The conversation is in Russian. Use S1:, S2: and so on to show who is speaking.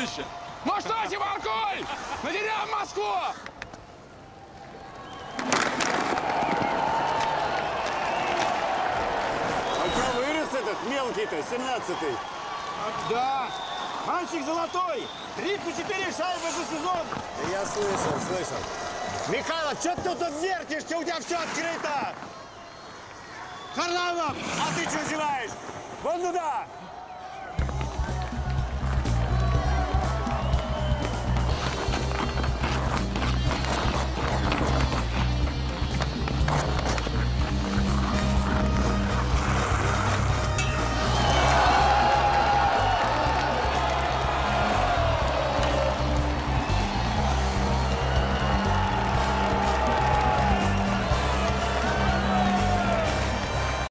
S1: дружище! Ну что, Тимаркуль, надерем Москву!
S2: А что вырос этот мелкий-то, 17-й?
S3: Да, мальчик золотой, 34 шайбы за сезон.
S2: Да я слышал. Михайлов, что ты тут вертишься, у тебя все открыто! Харламов, а ты что зеваешь? Вон туда!